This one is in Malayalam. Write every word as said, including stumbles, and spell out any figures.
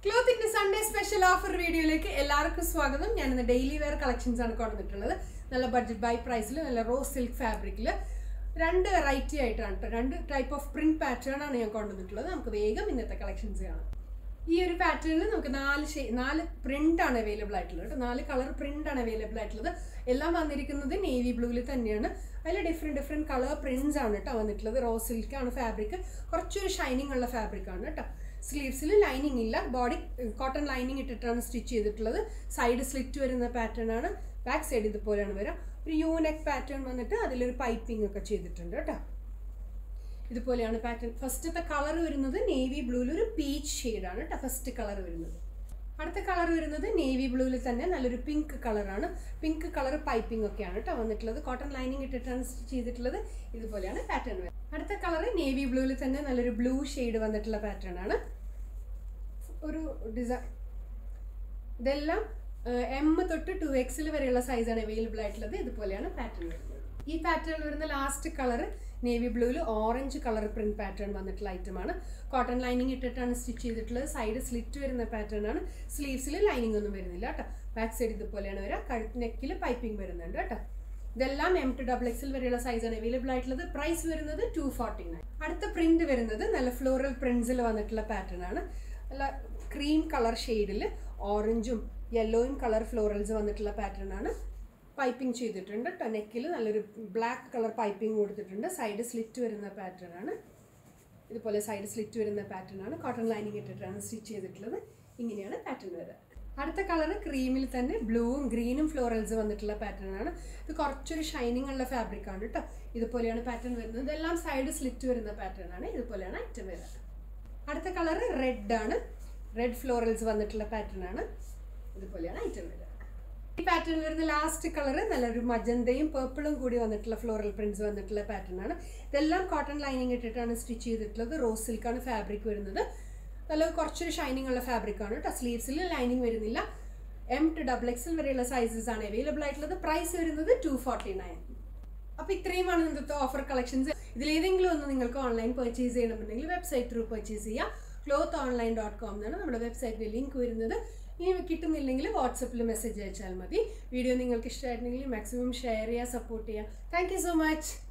Kloth in the Sunday special offer video like എല്ലാവർക്കും സ്വാഗതം. ഞാൻ ഇന്ന് ഡെയിലി വെയർ കളക്ഷൻസ് ആണ് കൊണ്ടുവന്നിട്ടുള്ളത്. നല്ല ബഡ്ജറ്റ് ബൈ പ്രൈസിൽ നല്ല റോസ് സിൽക്ക് ഫാബ്രിക്കിൽ രണ്ട് വെറൈറ്റി ആയിട്ടാണ് ട്ടോ. രണ്ട് ടൈപ്പ് ഓഫ് പ്രിന്റ് പാറ്റേൺ ആണ് ഞാൻ കൊണ്ടുവന്നിട്ടുള്ളത്. നമുക്ക് വേഗം ഇന്നത്തെ കളക്ഷൻസ് കാണാം. ഈ ഒരു പാറ്റേണിൽ നമുക്ക് നാല് നാല് പ്രിന്റ് ആണ് അവൈലബിൾ ആയിട്ടുള്ളത് കേട്ടോ. നാല് കളർ പ്രിന്റ് ആണ് അവൈലബിൾ ആയിട്ടുള്ളത്. എല്ലാം വന്നിരിക്കുന്നത് നേവി ബ്ലൂവിൽ തന്നെയാണ്. അതിൽ ഡിഫറെൻറ്റ് ഡിഫറെൻറ്റ് കളർ പ്രിന്റ്സ് ആണ് കേട്ടോ വന്നിട്ടുള്ളത്. റോസ് സിൽക്ക് ആണ് ഫാബ്രിക്. കുറച്ചൊരു ഷൈനിങ് ഉള്ള ഫാബ്രിക് ആണ് കേട്ടോ. സ്ലീവ്സിൽ ലൈനിങ് ഇല്ല, ബോഡി കോട്ടൺ ലൈനിങ് ഇട്ടിട്ടാണ് സ്റ്റിച്ച് ചെയ്തിട്ടുള്ളത്. സൈഡ് സ്ലിറ്റ് വരുന്ന പാറ്റേൺ ആണ്. ബാക്ക് സൈഡ് ഇതുപോലെയാണ് വരിക. ഒരു യു നെക്ക് പാറ്റേൺ വന്നിട്ട് അതിലൊരു പൈപ്പിംഗ് ഒക്കെ ചെയ്തിട്ടുണ്ട് കേട്ടോ. ഇതുപോലെയാണ് പാറ്റേൺ. ഫസ്റ്റത്തെ കളർ വരുന്നത് നേവി ബ്ലൂവിൽ ഒരു പീച്ച് ഷെയ്ഡാണ് കേട്ടോ. ഫസ്റ്റ് കളർ വരുന്നത്. അടുത്ത കളർ വരുന്നത് നേവി ബ്ലൂവിൽ തന്നെ നല്ലൊരു പിങ്ക് കളറാണ്. പിങ്ക് കളർ പൈപ്പിംഗ് ഒക്കെയാണ് കേട്ടോ വന്നിട്ടുള്ളത്. കോട്ടൺ ലൈനിങ് ഇട്ടിട്ടാണ് സ്റ്റിച്ച് ചെയ്തിട്ടുള്ളത്. ഇതുപോലെയാണ് പാറ്റേൺ വരുന്നത്. അടുത്ത കളർ നേവി ബ്ലൂവിൽ തന്നെ നല്ലൊരു ബ്ലൂ ഷെയ്ഡ് വന്നിട്ടുള്ള പാറ്റേൺ ആണ്. ഒരു ഡിസൈൻ ഇതെല്ലാം എം തൊട്ട് ടു എക്സിൽ വരെയുള്ള സൈസാണ് അവൈലബിൾ ആയിട്ടുള്ളത്. ഇതുപോലെയാണ് പാറ്റേൺ വരുന്നത്. ഈ പാറ്റേൺ വരുന്ന ലാസ്റ്റ് കളർ നേവി ബ്ലൂവിൽ ഓറഞ്ച് കളർ പ്രിന്റ് പാറ്റേൺ വന്നിട്ടുള്ള ഐറ്റമാണ്. കോട്ടൺ ലൈനിങ് ഇട്ടിട്ടാണ് സ്റ്റിച്ച് ചെയ്തിട്ടുള്ളത്. സൈഡ് സ്ലിറ്റ് വരുന്ന പാറ്റേൺ ആണ്. സ്ലീവ്സിൽ ലൈനിങ് ഒന്നും വരുന്നില്ല കേട്ടോ. ബാക്ക് സൈഡ് ഇതുപോലെയാണ് വരിക. കഴുത്ത് നെക്കിൽ പൈപ്പിംഗ് വരുന്നുണ്ട് കേട്ടോ. ഇതെല്ലാം എം ടു ഡബിൾ എക്സിൽ വരെയുള്ള സൈസാണ് അവൈലബിൾ ആയിട്ടുള്ളത്. പ്രൈസ് വരുന്നത് ടു ഫോർട്ടി നയൻ. അടുത്ത പ്രിന്റ് വരുന്നത് നല്ല ഫ്ലോറൽ പ്രിന്റ്സിൽ വന്നിട്ടുള്ള പാറ്റേൺ ആണ്. നല്ല ക്രീം കളർ ഷെയ്ഡിൽ ഓറഞ്ചും യെല്ലോയും കളർ ഫ്ലോറൽസ് വന്നിട്ടുള്ള പാറ്റേൺ ആണ്. പൈപ്പിംഗ് ചെയ്തിട്ടുണ്ട്. നെക്കിൽ നല്ലൊരു ബ്ലാക്ക് കളർ പൈപ്പിംഗ് കൊടുത്തിട്ടുണ്ട്. സൈഡ് സ്ലിറ്റ് വരുന്ന പാറ്റേൺ ആണ്. ഇതുപോലെ സൈഡ് സ്ലിറ്റ് വരുന്ന പാറ്റേൺ ആണ്. കോട്ടൺ ലൈനിങ് ഇട്ടിട്ടാണ് സ്റ്റിച്ച് ചെയ്തിട്ടുള്ളത്. ഇങ്ങനെയാണ് പാറ്റേൺ വരിക. അടുത്ത കളർ ക്രീമിൽ തന്നെ ബ്ലൂവും ഗ്രീനും ഫ്ലോറൽസ് വന്നിട്ടുള്ള പാറ്റേൺ ആണ്. ഇത് കുറച്ചൊരു ഷൈനിങ് ഉള്ള ഫാബ്രിക് ആണ് കേട്ടോ. ഇതുപോലെയാണ് പാറ്റേൺ വരുന്നത്. ഇതെല്ലാം സൈഡ് സ്ലിറ്റ് വരുന്ന പാറ്റേൺ ആണ്. ഇതുപോലെയാണ് ഐറ്റം വരുന്നത്. അടുത്ത കളർ റെഡ് ആണ്. റെഡ് ഫ്ലോറൽസ് വന്നിട്ടുള്ള പാറ്റേൺ ആണ്. ഇതുപോലെയാണ് ഐറ്റം വരിക. ഈ പാറ്റേൺ വരുന്ന ലാസ്റ്റ് കളർ നല്ലൊരു മജന്തയും പേർപ്പിളും കൂടി വന്നിട്ടുള്ള ഫ്ലോറൽ പ്രിന്റ്സ് വന്നിട്ടുള്ള പാറ്റേൺ ആണ്. ഇതെല്ലാം കോട്ടൺ ലൈനിങ് ഇട്ടിട്ടാണ് സ്റ്റിച്ച് ചെയ്തിട്ടുള്ളത്. റോസ് സിൽക്കാണ് ഫാബ്രിക് വരുന്നത്. നല്ല കുറച്ചൊരു ഷൈനിങ് ഉള്ള ഫാബ്രിക് ആണ് കേട്ടോ. സ്ലീവ്സിൽ ലൈനിങ് വരുന്നില്ല. എം ടു ഡബിൾ എക്സിൽ വരെയുള്ള സൈസസ് ആണ് അവൈലബിൾ ആയിട്ടുള്ളത്. പ്രൈസ് വരുന്നത് ടു ഫോർട്ടി നയൻ. അപ്പോൾ ഇത്രയുമാണ് ഇന്നത്തെ ഓഫർ കളക്ഷൻസ്. ഇതിലേതെങ്കിലും ഒന്ന് നിങ്ങൾക്ക് ഓൺലൈൻ പർച്ചേസ് ചെയ്യണമെന്നുണ്ടെങ്കിൽ വെബ്സൈറ്റ് ത്രൂ പർച്ചേസ് ചെയ്യാം. ക്ലോത്ത് ഓൺലൈൻ ഡോട്ട് കോം എന്നാണ് നമ്മുടെ വെബ്സൈറ്റിൽ ലിങ്ക് വരുന്നത്. ഇനി കിട്ടുന്നില്ലെങ്കിൽ വാട്സപ്പിൽ മെസ്സേജ് അയച്ചാൽ മതി. വീഡിയോ നിങ്ങൾക്ക് ഇഷ്ടമായിട്ടുണ്ടെങ്കിൽ മാക്സിമം ഷെയർ ചെയ്യുക, സപ്പോർട്ട് ചെയ്യുക. Thank you so much.